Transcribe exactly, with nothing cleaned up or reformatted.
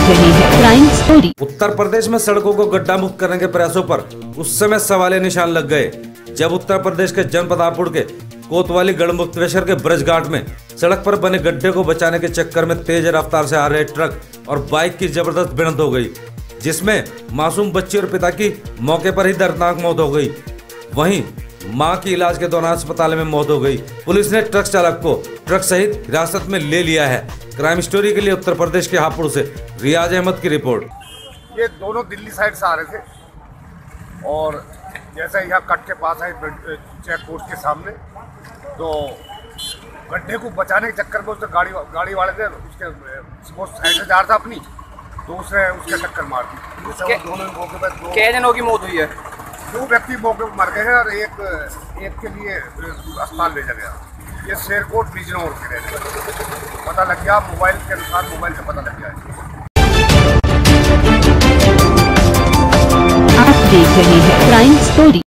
रहे हैं crime story. Uttar Pradesh में सड़कों को गड्ढा मुक्त करने के प्रयासों पर उस समय सवालिया निशान लग गए जब उत्तर प्रदेश के जनपद हापुड़ के कोतवाली गढ़मुक्तेश्वर के ब्रज घाट में सड़क पर बने गड्ढे को बचाने के चक्कर में तेज रफ्तार से आ रहे ट्रक और बाइक की जबरदस्त भिड़ंत हो गई, जिसमें मासूम बच्ची और पिता की मौके पर ही दर्दनाक मौत हो गई। वहीं मां की इलाज के दौरान अस्पताल में मौत हो गई। पुलिस ने ट्रक चालक को ट्रक सहित हिरासत में ले लिया है। क्राइम स्टोरी के लिए उत्तर प्रदेश के हापुड़ से रियाज अहमद की रिपोर्ट। ये दोनों दिल्ली साइड से आ रहे थे और जैसे यहाँ कट के पास है चेक पोस्ट के सामने, तो गड्ढे को बचाने के चक्कर में उसने गाड़ी गाड़ी वाले थे उसके वो साइड से जा रहा था अपनी, तो उसने उसके टक्कर मार दी। दोनों मौके पर दो कितने जनों की मौत हुई है? दो व्यक्ति मौके पर मर गए हैं और एक एक के लिए अस्पताल भेजा गया। ये शेरकोट बिजनौर के रहने वाले, पता लग गया मोबाइल के अनुसार, मोबाइल से पता लग गया है। आप देख रहे हैं क्राइम स्टोरी।